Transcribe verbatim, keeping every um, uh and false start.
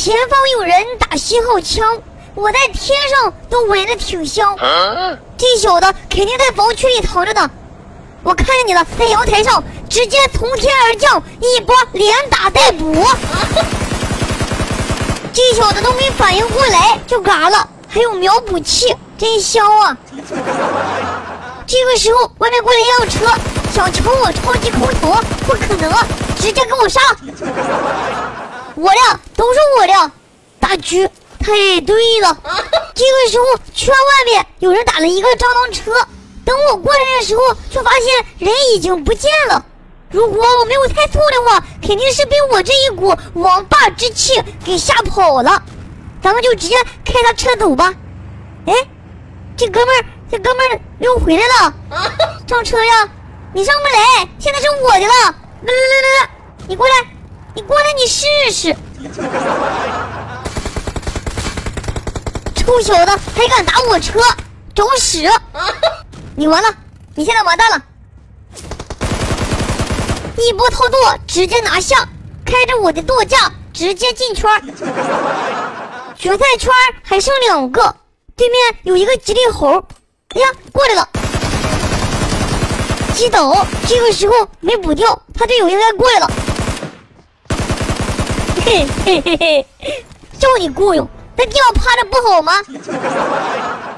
前方有人打信号枪，我在天上都闻着挺香。啊、这小子肯定在房区里藏着呢。我看见你了，在阳台上直接从天而降，一波连打带补。这小子都没反应过来就嘎了，还有秒补器，真香啊！这个时候外面过来一辆车，想抢我超级空投，不可能，直接给我杀！我俩都是我俩，大狙太对了。这个时候圈外面有人打了一个蟑螂车，等我过来的时候，就发现人已经不见了。如果我没有猜错的话，肯定是被我这一股王霸之气给吓跑了。咱们就直接开他车走吧。哎，这哥们儿，这哥们儿又回来了，上车呀！你上不来，现在是我的了。来来来来来，你过来，你过来，你试试。臭小子还敢打我车，找屎！你完了，你现在完蛋了。一波操作直接拿下，开着我的舵架直接进圈。决赛圈还剩两个，对面有一个吉利猴，哎呀，过来了，击倒。这个时候没补掉，他队友应该过来了。嘿嘿嘿嘿，叫你雇佣，在地上趴着不好吗？